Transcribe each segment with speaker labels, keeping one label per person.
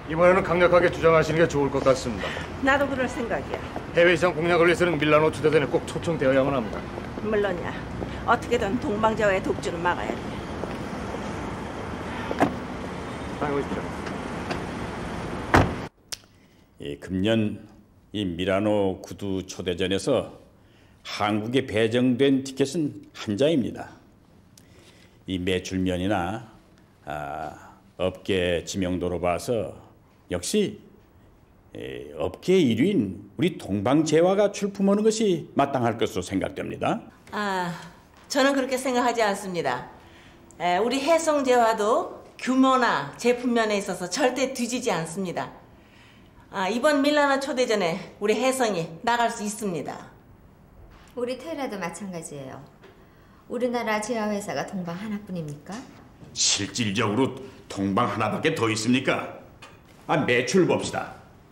Speaker 1: 이번에는 강력하게 주장하시는 게 좋을 것 같습니다.
Speaker 2: 나도 그럴 생각이야.
Speaker 1: 해외 이상 공략을 위해서는 밀라노 초대전에 꼭 초청되어야만 합니다.
Speaker 2: 물론이야. 어떻게든 동방제와의 독주를 막아야 돼.
Speaker 1: 다녀오십시오.
Speaker 3: 금년 이 밀라노 구두 초대전에서 한국에 배정된 티켓은 한 장입니다. 이 매출면이나 업계 지명도로 봐서 역시 업계 1위인 우리 동방제화가 출품하는 것이 마땅할 것으로 생각됩니다.
Speaker 2: 저는 그렇게 생각하지 않습니다. 우리 해성제화도 규모나 제품면에 있어서 절대 뒤지지 않습니다. 이번 밀라노 초대전에 우리 해성이 나갈 수 있습니다.
Speaker 4: 우리 테라도 마찬가지예요. 우리나라 제화회사가 동방 하나뿐입니까?
Speaker 3: 실질적으로 동방 하나밖에 더 있습니까? 매출 봅시다.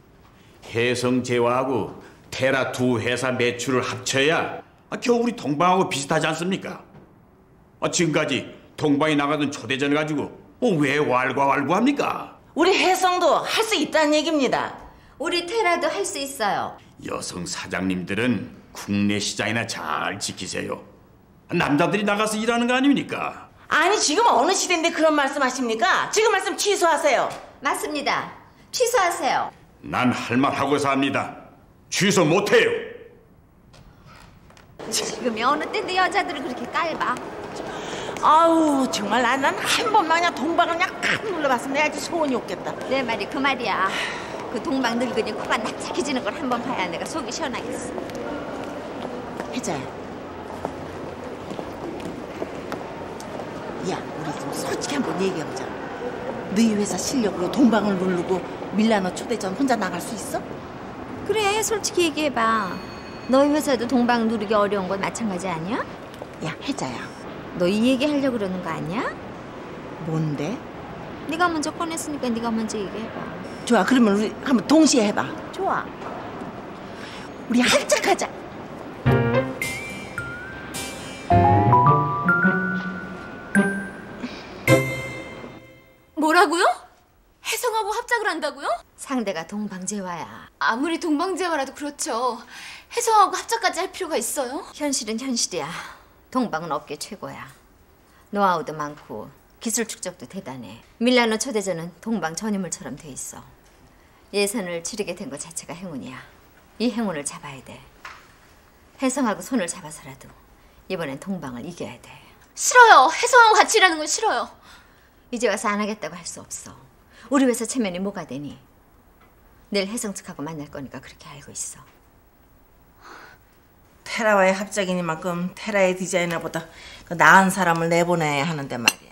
Speaker 3: 해성제화하고 테라 두 회사 매출을 합쳐야 겨우 우리 동방하고 비슷하지 않습니까? 지금까지 동방이 나가던 초대전을 가지고 왜 왈가왈부합니까?
Speaker 2: 우리 해성도 할 수 있다는 얘기입니다.
Speaker 4: 우리 테라도 할 수 있어요.
Speaker 3: 여성 사장님들은 국내 시장이나 잘 지키세요. 남자들이 나가서 일하는 거 아닙니까?
Speaker 2: 아니 지금 어느 시대인데 그런 말씀하십니까? 지금 말씀 취소하세요.
Speaker 4: 맞습니다. 취소하세요.
Speaker 3: 난 할 말 하고서 합니다. 취소 못해요.
Speaker 4: 지금이 어느 때인데 여자들을 그렇게 깔봐.
Speaker 2: 아우 정말 난 한 번만 그냥 동방을 그냥 칵 눌러봤으면 내가 아주 소원이 없겠다.
Speaker 4: 내 말이 그 말이야. 그 동방 늙은이 코가 납작해지는 걸 한 번 봐야 내가 속이 시원하겠어.
Speaker 2: 혜자야. 야 우리 좀 솔직히 한번 얘기해보자. 너희 회사 실력으로 동방을 누르고 밀라노 초대전 혼자 나갈 수 있어?
Speaker 4: 그래 솔직히 얘기해봐. 너희 회사도 동방 누르기 어려운 건 마찬가지 아니야?
Speaker 2: 야 혜자야.
Speaker 4: 너 이 얘기 하려고 그러는 거 아니야?
Speaker 2: 뭔데?
Speaker 4: 네가 먼저 꺼냈으니까 네가 먼저 얘기해봐.
Speaker 2: 좋아 그러면 우리 한번 동시에 해봐. 좋아. 우리 한짝하자.
Speaker 5: 뭐라고요? 혜성하고 합작을 한다고요?
Speaker 4: 상대가 동방제화야.
Speaker 5: 아무리 동방제화라도 그렇죠. 혜성하고 합작까지 할 필요가 있어요?
Speaker 4: 현실은 현실이야. 동방은 업계 최고야. 노하우도 많고 기술 축적도 대단해. 밀라노 초대전은 동방 전유물처럼 돼 있어. 예선을 치르게 된 것 자체가 행운이야. 이 행운을 잡아야 돼. 혜성하고 손을 잡아서라도 이번엔 동방을 이겨야 돼.
Speaker 5: 싫어요. 혜성하고 같이 일하는 건 싫어요.
Speaker 4: 이제 와서 안 하겠다고 할 수 없어. 우리 회사 체면이 뭐가 되니? 내일 혜성 측하고 만날 거니까 그렇게 알고 있어.
Speaker 2: 테라와의 합작이니만큼 테라의 디자이너보다 나은 사람을 내보내야 하는데 말이야.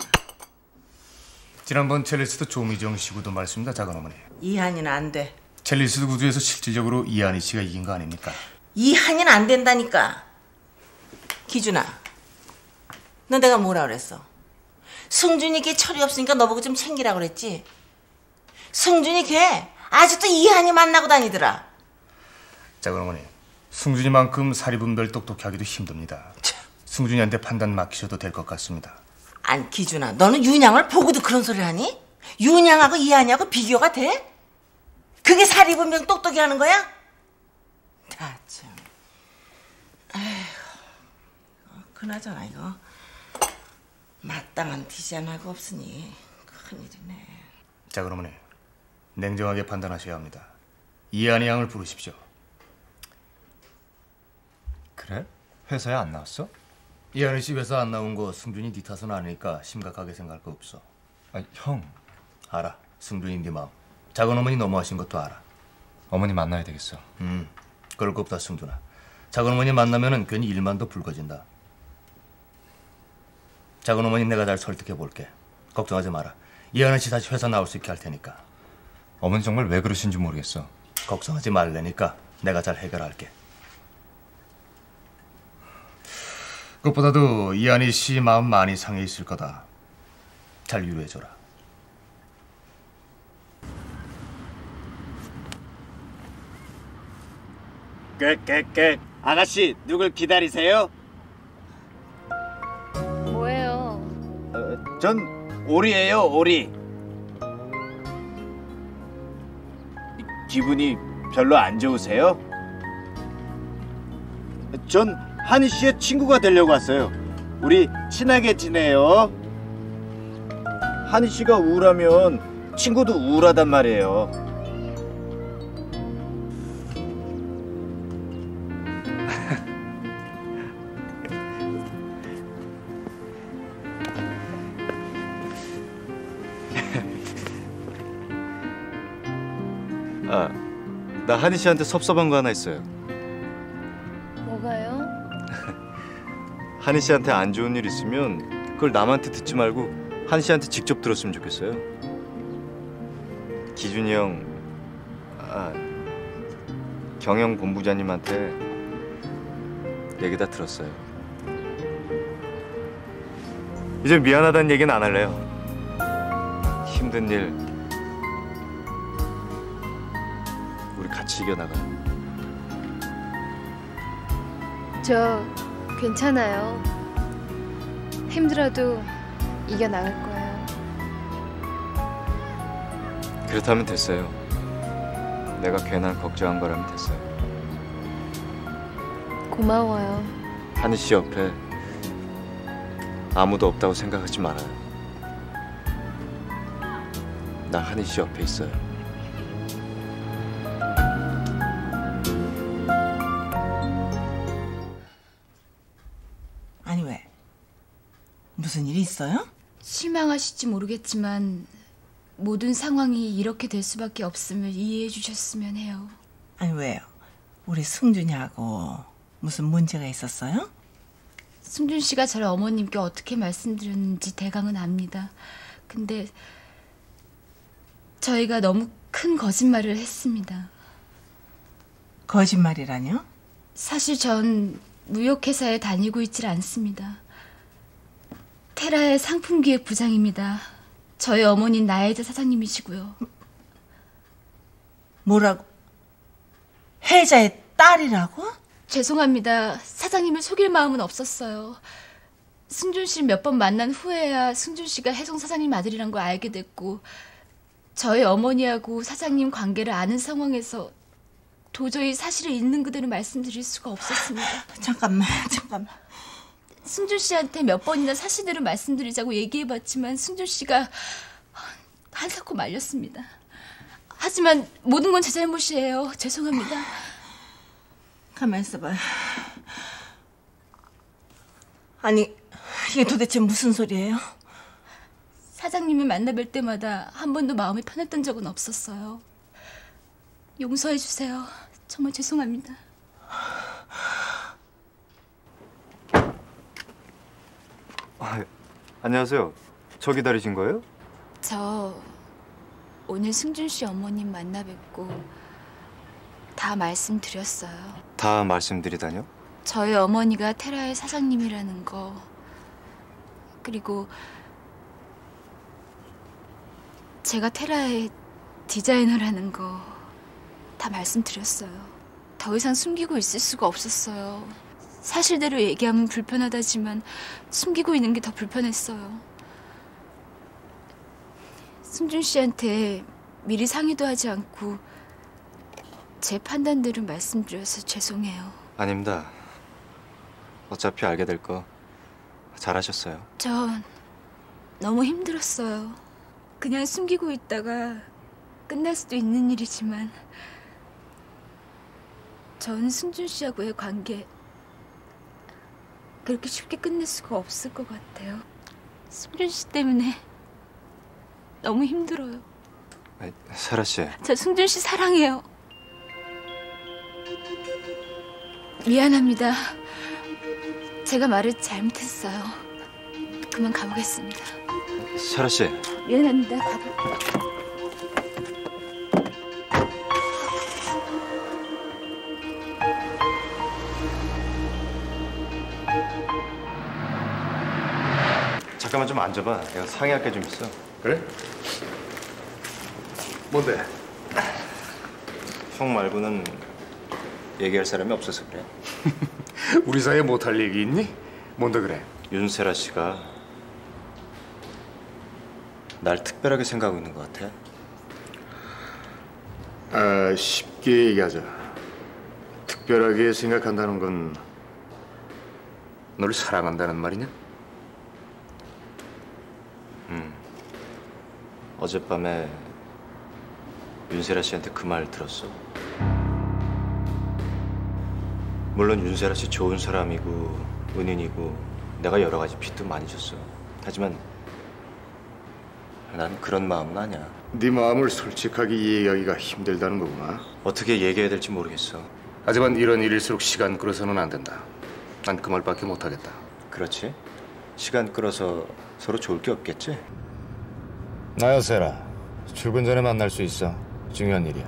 Speaker 1: 지난번 첼리스트 조미정 씨 구두 말씀입니다, 작은 어머니.
Speaker 2: 이한이는 안 돼.
Speaker 1: 첼리스트 구두에서 실질적으로 이한희 씨가 이긴 거 아닙니까?
Speaker 2: 이한이는 안 된다니까. 기준아, 너 내가 뭐라 그랬어? 승준이 걔 철이 없으니까 너보고 좀 챙기라고 그랬지? 승준이 걔 아직도 이한이 만나고 다니더라.
Speaker 1: 작은 어머니, 승준이만큼 사리분별 똑똑히 하기도 힘듭니다. 승준이한테 판단 맡기셔도 될 것 같습니다.
Speaker 2: 아니 기준아, 너는 윤양을 보고도 그런 소리를 하니? 윤양하고 이한이하고 비교가 돼? 그게 사리분별 똑똑히 하는 거야? 나 참. 아이고, 그나저나 이거 마땅한 디자인하고 없으니 큰일이네.
Speaker 1: 작은 어머니, 냉정하게 판단하셔야 합니다. 이한희 양을 부르십시오.
Speaker 6: 그래? 회사에 안 나왔어?
Speaker 1: 이한희 씨 회사 안 나온 거 승준이 네 탓은 아니니까 심각하게 생각할 거 없어.
Speaker 6: 형.
Speaker 1: 알아. 승준이 네 마음. 작은 어머니 너무하신 것도 알아.
Speaker 6: 어머니 만나야 되겠어.
Speaker 1: 그럴 거 없다 승준아. 작은 어머니 만나면은 괜히 일만 더 붉어진다. 작은 어머니 내가 잘 설득해 볼게. 걱정하지 마라. 이한희 씨 다시 회사 나올 수 있게 할 테니까.
Speaker 6: 어머니 정말 왜 그러신지 모르겠어.
Speaker 1: 걱정하지 말라니까 내가 잘 해결할게. 그것보다도 이한희 씨 마음 많이 상해 있을 거다. 잘 위로해줘라.
Speaker 7: 꽥꽥꽥. 아가씨 누굴 기다리세요?
Speaker 5: 뭐예요?
Speaker 7: 전 오리예요, 오리. 기분이 별로 안 좋으세요? 전 한희 씨의 친구가 되려고 왔어요. 우리 친하게 지내요. 한희 씨가 우울하면 친구도 우울하단 말이에요.
Speaker 6: 아, 나 한희 씨한테 섭섭한 거 하나 있어요.
Speaker 5: 뭐가요?
Speaker 6: 한희 씨한테 안 좋은 일 있으면 그걸 남한테 듣지 말고 한희 씨한테 직접 들었으면 좋겠어요. 기준이 형, 경영 본부장님한테 얘기 다 들었어요. 이제 미안하다는 얘기는 안 할래요. 힘든 일 우리 같이 이겨나가요.
Speaker 5: 저 괜찮아요. 힘들어도 이겨나갈 거예요.
Speaker 6: 그렇다면 됐어요. 내가 괜한 걱정한 거라면 됐어요.
Speaker 5: 고마워요.
Speaker 6: 한희 씨 옆에 아무도 없다고 생각하지 말아요. 나 한희 씨 옆에 있어요.
Speaker 2: 아니 왜? 무슨 일이 있어요?
Speaker 5: 실망하실지 모르겠지만 모든 상황이 이렇게 될 수밖에 없음을 이해해 주셨으면 해요.
Speaker 2: 아니 왜요? 우리 승준이하고 무슨 문제가 있었어요?
Speaker 5: 승준 씨가 저를 어머님께 어떻게 말씀드렸는지 대강은 압니다. 근데 저희가 너무 큰 거짓말을 했습니다.
Speaker 2: 거짓말이라뇨?
Speaker 5: 사실 전 무역회사에 다니고 있질 않습니다. 테라의 상품기획 부장입니다. 저희 어머니는 나혜자 사장님이시고요.
Speaker 2: 뭐라고? 혜자의 딸이라고?
Speaker 5: 죄송합니다. 사장님을 속일 마음은 없었어요. 승준 씨를 몇 번 만난 후에야 승준 씨가 혜성 사장님 아들이란 걸 알게 됐고 저희 어머니하고 사장님 관계를 아는 상황에서 도저히 사실을 있는 그대로 말씀드릴 수가 없었습니다.
Speaker 2: 잠깐만.
Speaker 5: 승준 씨한테 몇 번이나 사실대로 말씀드리자고 얘기해봤지만 승준 씨가 한사코 말렸습니다. 하지만 모든 건 제 잘못이에요. 죄송합니다.
Speaker 2: 가만 있어봐요. 아니 이게 도대체 무슨 소리예요?
Speaker 5: 사장님을 만나뵐 때마다 한 번도 마음이 편했던 적은 없었어요. 용서해 주세요. 정말 죄송합니다.
Speaker 6: 안녕하세요. 저 기다리신 거예요?
Speaker 5: 저 오늘 승준 씨 어머님 만나 뵙고 다 말씀드렸어요.
Speaker 6: 다 말씀드리다뇨?
Speaker 5: 저희 어머니가 테라의 사장님이라는 거, 그리고 제가 테라의 디자이너라는 거 다 말씀드렸어요. 더 이상 숨기고 있을 수가 없었어요. 사실대로 얘기하면 불편하다지만 숨기고 있는 게 더 불편했어요. 승준 씨한테 미리 상의도 하지 않고 제 판단대로 말씀드려서 죄송해요.
Speaker 6: 아닙니다. 어차피 알게 될 거 잘하셨어요.
Speaker 5: 전 너무 힘들었어요. 그냥 숨기고 있다가 끝날 수도 있는 일이지만 전 승준 씨하고의 관계 그렇게 쉽게 끝낼 수가 없을 것 같아요. 승준 씨 때문에 너무 힘들어요.
Speaker 6: 사라 씨.
Speaker 5: 저 승준 씨 사랑해요. 미안합니다. 제가 말을 잘못했어요. 그만 가보겠습니다.
Speaker 6: 사라 씨.
Speaker 5: 미안합니다. 가볼게요.
Speaker 6: 잠깐만 좀 앉아봐. 내가 상의할 게 좀 있어.
Speaker 1: 그래? 뭔데?
Speaker 6: 형 말고는 얘기할 사람이 없어서 그래.
Speaker 1: 우리 사이에 못할 얘기 있니? 뭔데 그래?
Speaker 6: 윤세라 씨가 날 특별하게 생각하고 있는 것 같아.
Speaker 1: 쉽게 얘기하자. 특별하게 생각한다는 건 너를 사랑한다는 말이냐?
Speaker 6: 어젯밤에 윤세라 씨한테 그 말 들었어. 물론 윤세라 씨 좋은 사람이고 은인이고 내가 여러 가지 빚도 많이 줬어. 하지만 난 그런 마음은 아니야.
Speaker 1: 네 마음을 솔직하게 얘기하기가 힘들다는 거구나.
Speaker 6: 어떻게 얘기해야 될지 모르겠어.
Speaker 1: 하지만 이런 일일수록 시간 끌어서는 안 된다. 난 그 말밖에 못하겠다.
Speaker 6: 그렇지? 시간 끌어서 서로 좋을 게 없겠지?
Speaker 1: 나야 세라. 출근 전에 만날 수 있어. 중요한 일이야.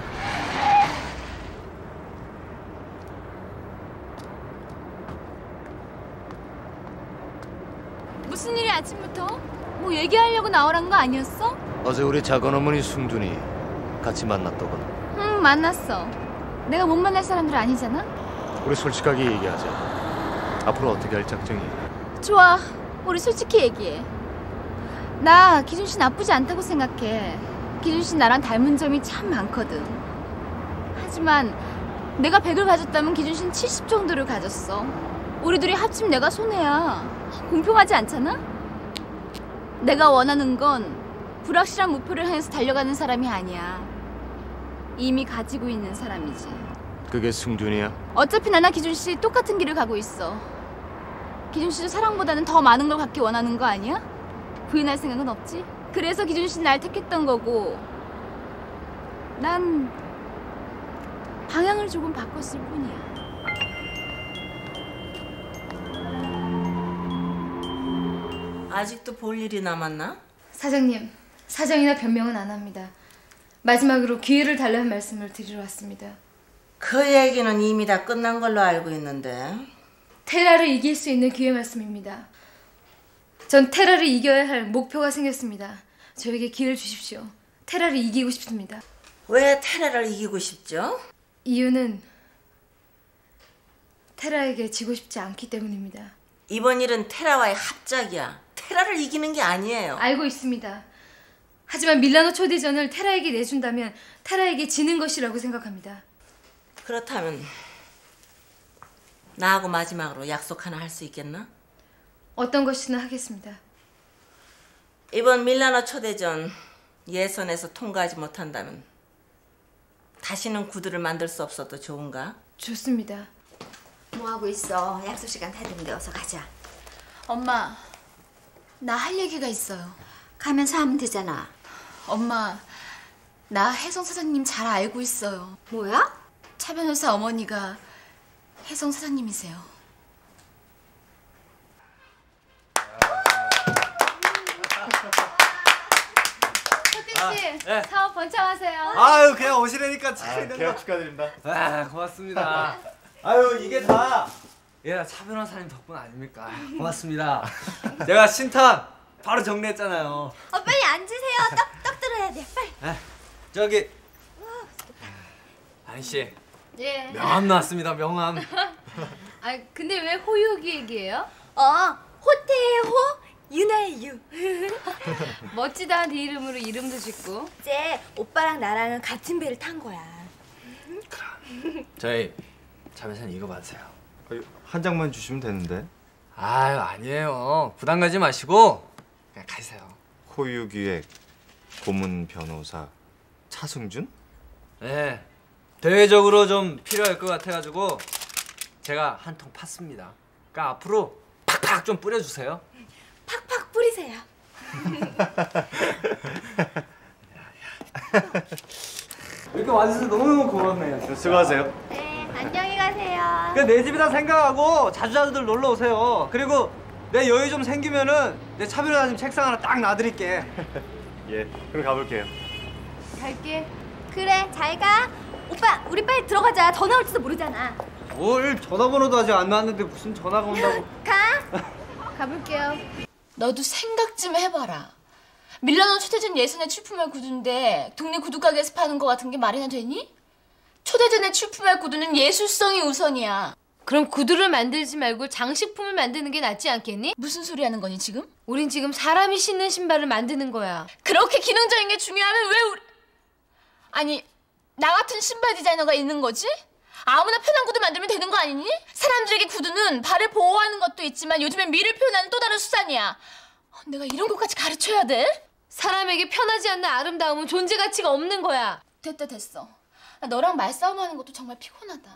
Speaker 5: 무슨 일이 아침부터? 뭐 얘기하려고 나오란 거 아니었어?
Speaker 1: 어제 우리 작은 어머니 승준이 같이 만났더군.
Speaker 5: 응, 만났어. 내가 못 만날 사람들 아니잖아?
Speaker 1: 우리 솔직하게 얘기하자. 앞으로 어떻게 할 작정이야?
Speaker 5: 좋아, 우리 솔직히 얘기해. 나 기준 씨 나쁘지 않다고 생각해. 기준 씨 나랑 닮은 점이 참 많거든. 하지만 내가 100을 가졌다면 기준 씨는 70 정도를 가졌어. 우리 둘이 합치면 내가 손해야. 공평하지 않잖아? 내가 원하는 건 불확실한 목표를 향해서 달려가는 사람이 아니야. 이미 가지고 있는 사람이지.
Speaker 1: 그게 승준이야?
Speaker 5: 어차피 나나 기준 씨 똑같은 길을 가고 있어. 기준 씨도 사랑보다는 더 많은 걸 갖기 원하는 거 아니야? 부인할 생각은 없지? 그래서 기준 씨는 날 택했던 거고 난 방향을 조금 바꿨을 뿐이야.
Speaker 2: 아직도 볼 일이 남았나?
Speaker 8: 사장님, 사정이나 변명은 안 합니다. 마지막으로 기회를 달라는 말씀을 드리러 왔습니다.
Speaker 2: 그 얘기는 이미 다 끝난 걸로 알고 있는데.
Speaker 8: 테라를 이길 수 있는 기회 말씀입니다. 전 테라를 이겨야 할 목표가 생겼습니다. 저에게 기회를 주십시오. 테라를 이기고 싶습니다.
Speaker 2: 왜 테라를 이기고 싶죠?
Speaker 8: 이유는 테라에게 지고 싶지 않기 때문입니다.
Speaker 2: 이번 일은 테라와의 합작이야. 테라를 이기는 게 아니에요.
Speaker 8: 알고 있습니다. 하지만 밀라노 초대전을 테라에게 내준다면 테라에게 지는 것이라고 생각합니다.
Speaker 2: 그렇다면 나하고 마지막으로 약속 하나 할 수 있겠나?
Speaker 8: 어떤 것이든 하겠습니다.
Speaker 2: 이번 밀라노 초대전 예선에서 통과하지 못한다면 다시는 구두를 만들 수 없어도 좋은가?
Speaker 8: 좋습니다.
Speaker 4: 뭐 하고 있어? 약속 시간 다 됐는데 어서 가자.
Speaker 5: 엄마, 나 할 얘기가 있어요.
Speaker 4: 가면서 하면 되잖아.
Speaker 5: 엄마, 나 혜성 사장님 잘 알고 있어요.
Speaker 4: 뭐야?
Speaker 5: 차 변호사 어머니가 혜성 사장님이세요.
Speaker 8: 씨, 사업 번창하세요.
Speaker 9: 아유 그냥 오시라니까 참.
Speaker 7: 계약 축하드립니다.
Speaker 9: 아 고맙습니다. 아유 이게 다 차 변호사님 덕분 아닙니까? 고맙습니다. 제가 신탁 바로 정리했잖아요.
Speaker 4: 빨리 앉으세요. 떡 들어야 돼. 빨리.
Speaker 9: 저기 아니 씨.
Speaker 8: 예.
Speaker 9: 명함 나왔습니다. 명함.
Speaker 8: 아 근데 왜 호유기 얘기예요?
Speaker 4: 호태의 호, 유나의 유.
Speaker 8: 멋지다. 네 이름으로 이름도 짓고.
Speaker 4: 이제 오빠랑 나랑은 같은 배를 탄 거야.
Speaker 9: 저희 차 변호사님 이거 받으세요.
Speaker 6: 한 장만 주시면 되는데.
Speaker 9: 아유 아니에요. 부담 가지 마시고 그냥 가세요.
Speaker 6: 호유기획 고문 변호사 차승준?
Speaker 9: 네. 대외적으로 좀 필요할 것 같아가지고 제가 한 통 팠습니다. 그러니까 앞으로 팍팍 좀 뿌려주세요.
Speaker 4: 팍팍 뿌리세요.
Speaker 9: 이렇게 와주셔서 너무너무 고맙네요.
Speaker 6: 수고하세요.
Speaker 4: 네, 안녕히 가세요.
Speaker 9: 내 집이다 생각하고 자주자주들 놀러 오세요. 그리고 내 여유 좀 생기면은 내 차 변호사님 책상 하나 딱 놔드릴게.
Speaker 6: 예, 그럼 가볼게요.
Speaker 8: 갈게.
Speaker 4: 그래, 잘 가. 오빠, 우리 빨리 들어가자. 전화 올지도 모르잖아.
Speaker 9: 뭘 전화번호도 아직 안 나왔는데 무슨 전화가 온다고.
Speaker 4: 가.
Speaker 8: 가볼게요.
Speaker 5: 너도 생각 좀 해봐라. 밀라노 초대전 예선에 출품할 구두인데 동네 구두가게에서 파는 거 같은 게 말이나 되니? 초대전에 출품할 구두는 예술성이 우선이야.
Speaker 8: 그럼 구두를 만들지 말고 장식품을 만드는 게 낫지 않겠니?
Speaker 5: 무슨 소리 하는 거니 지금?
Speaker 8: 우린 지금 사람이 신는 신발을 만드는 거야.
Speaker 5: 그렇게 기능적인 게 중요하면 왜 우리... 아니, 나 같은 신발 디자이너가 있는 거지? 아무나 편한 구두 만들면 되는 거 아니니? 사람들에게 구두는 발을 보호하는 것도 있지만 요즘엔 미를 표현하는 또 다른 수단이야. 내가 이런 것까지 가르쳐야 돼?
Speaker 8: 사람에게 편하지 않는 아름다움은 존재 가치가 없는 거야.
Speaker 5: 됐어. 너랑 말싸움하는 것도 정말 피곤하다.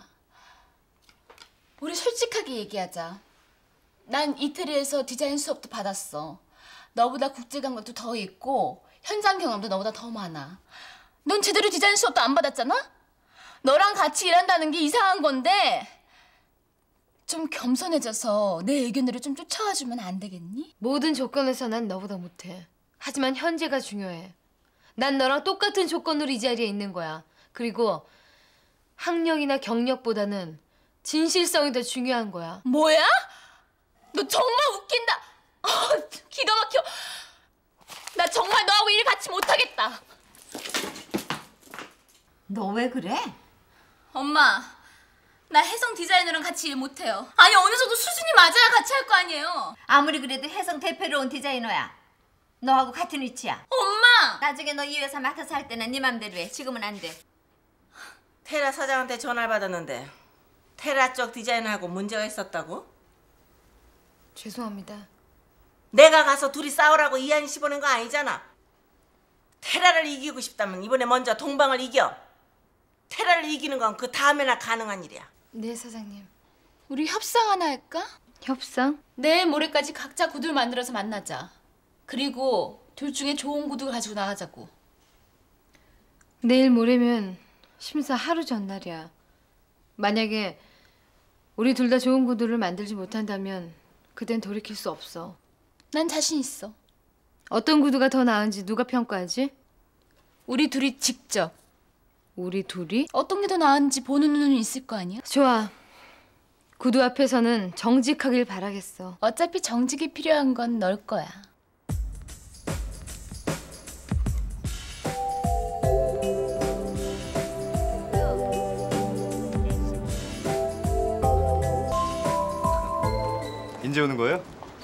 Speaker 5: 우리 솔직하게 얘기하자. 난 이태리에서 디자인 수업도 받았어. 너보다 국제 감각도 더 있고 현장 경험도 너보다 더 많아. 넌 제대로 디자인 수업도 안 받았잖아? 너랑 같이 일한다는 게 이상한 건데 좀 겸손해져서 내 의견대로 좀 쫓아와주면 안 되겠니?
Speaker 8: 모든 조건에서 난 너보다 못해. 하지만 현재가 중요해. 난 너랑 똑같은 조건으로 이 자리에 있는 거야. 그리고 학력이나 경력보다는 진실성이 더 중요한 거야.
Speaker 5: 뭐야? 너 정말 웃긴다. 기가 막혀. 나 정말 너하고 일 같이 못하겠다.
Speaker 4: 너 왜 그래?
Speaker 5: 엄마, 나 혜성 디자이너랑 같이 일 못해요. 아니 어느 정도 수준이 맞아야 같이 할 거 아니에요.
Speaker 4: 아무리 그래도 혜성 대표로 온 디자이너야. 너하고 같은 위치야.
Speaker 5: 엄마!
Speaker 4: 나중에 너 이 회사 맡아서 할 때는 네 맘대로 해. 지금은 안 돼.
Speaker 2: 테라 사장한테 전화를 받았는데 테라 쪽 디자이너하고 문제가 있었다고?
Speaker 8: 죄송합니다.
Speaker 2: 내가 가서 둘이 싸우라고 이한이 씨 보낸 거 아니잖아. 테라를 이기고 싶다면 이번에 먼저 동방을 이겨. 테라를 이기는 건 그 다음에나 가능한 일이야.
Speaker 8: 네, 사장님.
Speaker 5: 우리 협상 하나 할까?
Speaker 8: 협상?
Speaker 5: 내일 모레까지 각자 구두를 만들어서 만나자. 그리고 둘 중에 좋은 구두 가지고 나가자고.
Speaker 8: 내일 모레면 심사 하루 전날이야. 만약에 우리 둘 다 좋은 구두를 만들지 못한다면 그땐 돌이킬 수 없어.
Speaker 5: 난 자신 있어.
Speaker 8: 어떤 구두가 더 나은지 누가 평가하지?
Speaker 5: 우리 둘이 직접.
Speaker 8: 우리 둘이?
Speaker 5: 어떤 게 더 나은지 보는 눈은 있을 거 아니야?
Speaker 8: 좋아. 구두 앞에서는 정직하길 바라겠어.
Speaker 5: 어차피 정직이 필요한 건 널 거야.
Speaker 6: 이제 오는 거예요?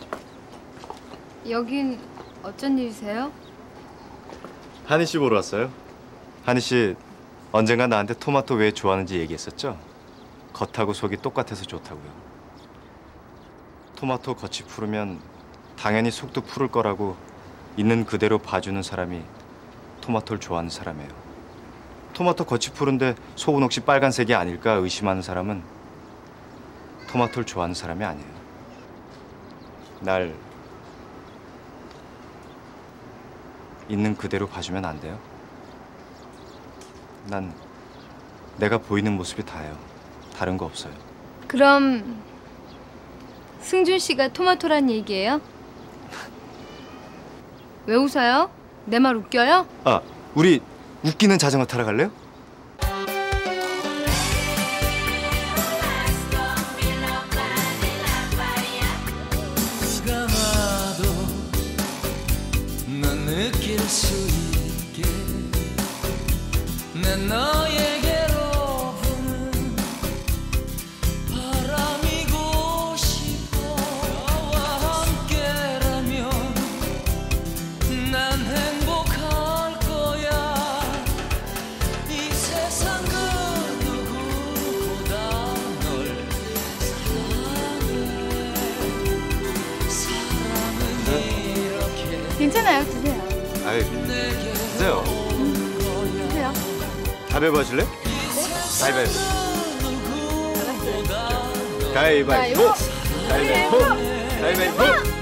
Speaker 8: 여긴 어쩐 일이세요?
Speaker 6: 한희 씨 보러 왔어요. 한희 씨 언젠가 나한테 토마토 왜 좋아하는지 얘기했었죠? 겉하고 속이 똑같아서 좋다고요. 토마토 겉이 푸르면 당연히 속도 푸를 거라고 있는 그대로 봐주는 사람이 토마토를 좋아하는 사람이에요. 토마토 겉이 푸른데 속은 혹시 빨간색이 아닐까 의심하는 사람은 토마토를 좋아하는 사람이 아니에요. 날 있는 그대로 봐주면 안 돼요? 난 내가 보이는 모습이 다예요. 다른 거 없어요.
Speaker 8: 그럼 승준 씨가 토마토란 얘기예요? 왜 웃어요? 내 말 웃겨요?
Speaker 6: 아, 우리 웃기는 자전거 타러 갈래요?
Speaker 10: 느낄 수 있게 내 너에게로 부는 바람이고 싶어. 너와 함께라면 난 행복할 거야. 이 세상 그 누구보다 널 사랑해. 사랑은 이렇게.
Speaker 5: 괜찮아요, 드세요.
Speaker 6: 아이, 드세요.
Speaker 5: 드세요.
Speaker 6: 가위바위보 하실래? 가위바위보. 가위바위보. 가위바위보. 가위바위보.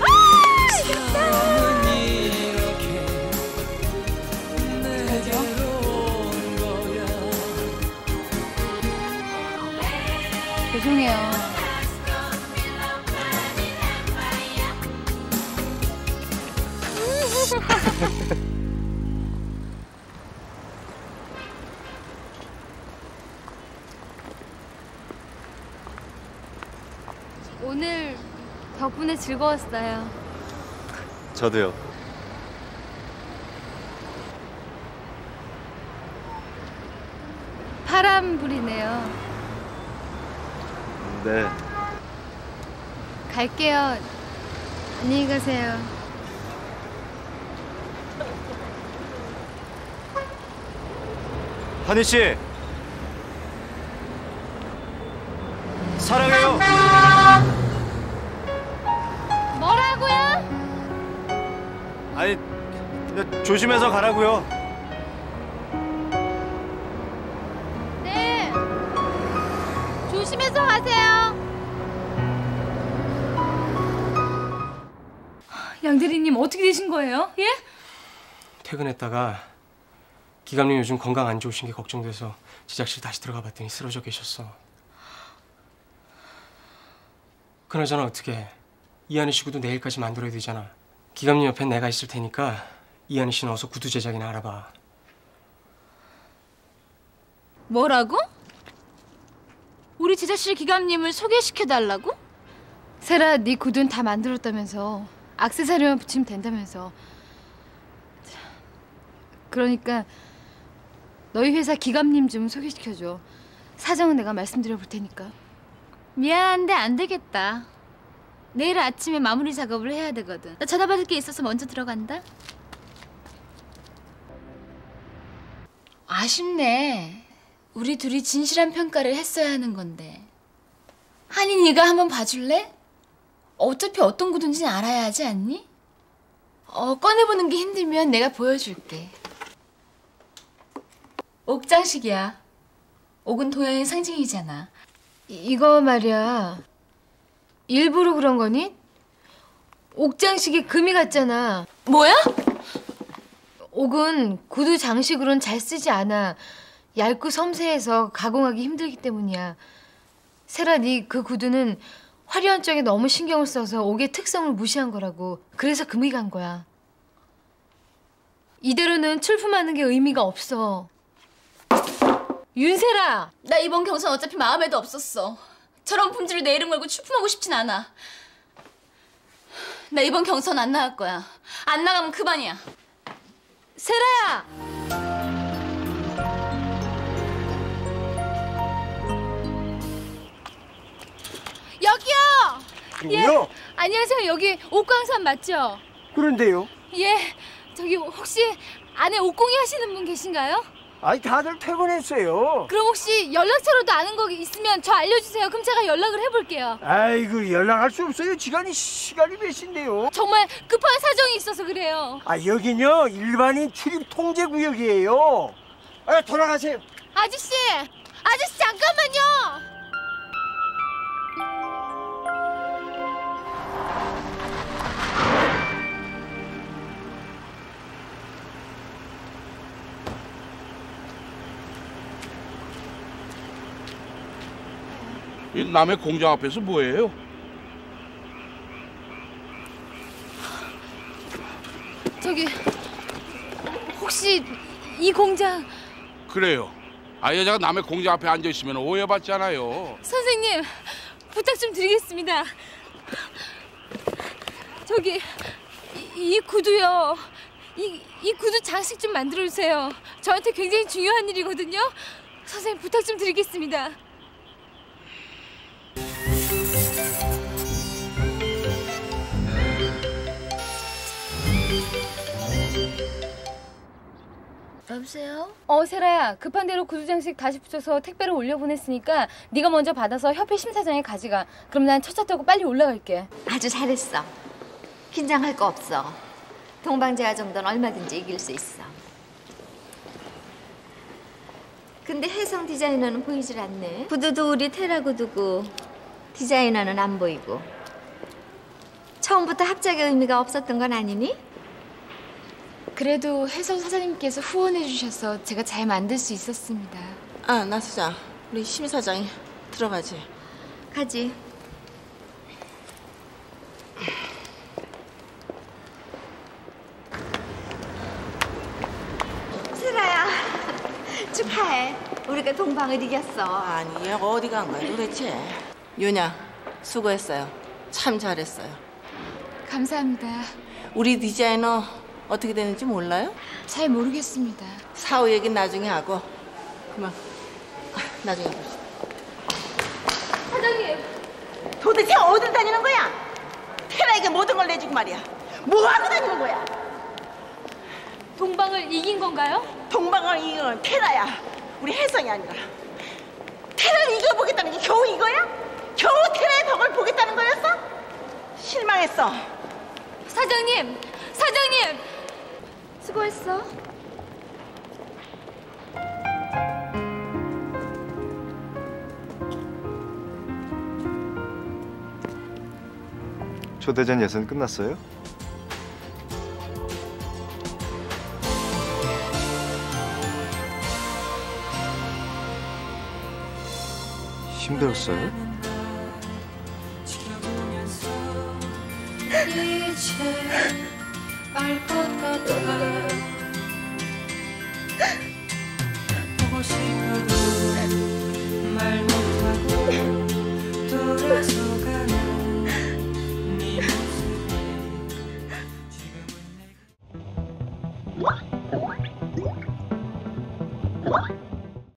Speaker 5: 죄송해요.
Speaker 8: 오늘 덕분에 즐거웠어요.
Speaker 6: 저도요.
Speaker 8: 파란 불이네요.
Speaker 6: 네.
Speaker 8: 갈게요. 안녕히 가세요.
Speaker 6: 한희 씨. 사랑해요.
Speaker 8: 뭐라고요?
Speaker 6: 아니, 조심해서 가라고요.
Speaker 8: 네. 조심해서 가세요. 양 대리님 어떻게 되신 거예요? 예?
Speaker 11: 퇴근했다가 기감님 요즘 건강 안 좋으신 게 걱정돼서 제작실 다시 들어가 봤더니 쓰러져 계셨어. 그나저나 어떻게 이한희 씨 구두 내일까지 만들어야 되잖아. 기감님 옆엔 내가 있을 테니까 이한희 씨는 어서 구두 제작이나 알아봐.
Speaker 5: 뭐라고? 우리 제작실 기감님을 소개시켜달라고?
Speaker 8: 세라, 네 구두는 다 만들었다면서. 액세서리만 붙이면 된다면서. 그러니까 너희 회사 기감님 좀 소개시켜줘. 사정은 내가 말씀드려 볼 테니까.
Speaker 5: 미안한데 안 되겠다. 내일 아침에 마무리 작업을 해야 되거든. 나 전화 받을 게 있어서 먼저 들어간다. 아쉽네. 우리 둘이 진실한 평가를 했어야 하는 건데. 한이 네가 한번 봐줄래? 어차피 어떤 구두인지는 알아야 하지 않니? 꺼내보는 게 힘들면 내가 보여줄게. 옥장식이야. 옥은 도양의 상징이잖아.
Speaker 8: 이거 말이야. 일부러 그런 거니? 옥장식이 금이 같잖아.
Speaker 5: 뭐야?
Speaker 8: 옥은 구두 장식으로는 잘 쓰지 않아. 얇고 섬세해서 가공하기 힘들기 때문이야. 세라, 네 그 구두는 화려한 쪽에 너무 신경을 써서 옥의 특성을 무시한 거라고. 그래서 금이 간 거야. 이대로는 출품하는 게 의미가 없어. 윤세라!
Speaker 5: 나 이번 경선 어차피 마음에도 없었어. 저런 품질로 내 이름 걸고 출품하고 싶진 않아. 나 이번 경선 안 나갈 거야. 안 나가면 그만이야.
Speaker 8: 세라야!
Speaker 5: 여기요!
Speaker 12: 누구요?
Speaker 8: 예, 안녕하세요. 여기 옥광산 맞죠?
Speaker 12: 그런데요.
Speaker 8: 예, 저기 혹시 안에 옥공이 하시는 분 계신가요?
Speaker 12: 아니 다들 퇴근했어요.
Speaker 8: 그럼 혹시 연락처로도 아는 거 있으면 저 알려주세요. 그럼 제가 연락을 해볼게요.
Speaker 12: 아이고 연락할 수 없어요. 시간이 몇 시인데요.
Speaker 8: 정말 급한 사정이 있어서 그래요.
Speaker 12: 아 여긴요 일반인 출입 통제 구역이에요. 아 돌아가세요.
Speaker 8: 아저씨 잠깐만요.
Speaker 3: 이 남의 공장 앞에서 뭐예요?
Speaker 8: 저기 혹시 이 공장
Speaker 3: 그래요. 아 여자가 남의 공장 앞에 앉아 있으면 오해받잖아요.
Speaker 8: 선생님 부탁 좀 드리겠습니다. 저기 이 구두요. 이 구두 장식 좀 만들어 주세요. 저한테 굉장히 중요한 일이거든요. 선생님 부탁 좀 드리겠습니다.
Speaker 5: 여보세요?
Speaker 8: 세라야, 급한 대로 구두 장식 다시 붙여서 택배로 올려보냈으니까 네가 먼저 받아서 협회 심사장에 가져가. 그럼 난 첫 차 타고 빨리 올라갈게.
Speaker 4: 아주 잘했어. 긴장할 거 없어. 동방제화 정도는 얼마든지 이길 수 있어. 근데 혜성 디자이너는 보이질 않네. 구두도 우리 테라 구두고 디자이너는 안 보이고. 처음부터 합작의 의미가 없었던 건 아니니?
Speaker 5: 그래도 혜성 사장님께서 후원해 주셔서 제가 잘 만들 수 있었습니다.
Speaker 2: 아, 나 수장. 우리 심사장이 들어가지.
Speaker 4: 가지. 세라야, 축하해. 우리가 동방을 이겼어.
Speaker 2: 아니, 얘가 어디 간 거야 도대체. 윤야, 수고했어요. 참 잘했어요.
Speaker 5: 감사합니다.
Speaker 2: 우리 디자이너 어떻게 되는지 몰라요?
Speaker 5: 잘 모르겠습니다.
Speaker 2: 사후 얘기는 나중에 하고. 그만. 나중에 봅시다.
Speaker 8: 사장님!
Speaker 2: 도대체 어딜 다니는 거야? 테라에게 모든 걸 내주고 말이야. 뭐 하고 다니는 거야?
Speaker 8: 동방을 이긴 건가요?
Speaker 2: 동방을 이긴 건 테라야. 우리 혜성이 아니라. 테라를 이겨보겠다는 게 겨우 이거야? 겨우 태라의 덕을 보겠다는 거였어? 실망했어.
Speaker 8: 사장님! 사장님!
Speaker 5: 수고했어.
Speaker 6: 초대전 예선 끝났어요? 힘들었어요?
Speaker 10: 이제 알 것 같아 보고 싶어도 말 못하고 돌아서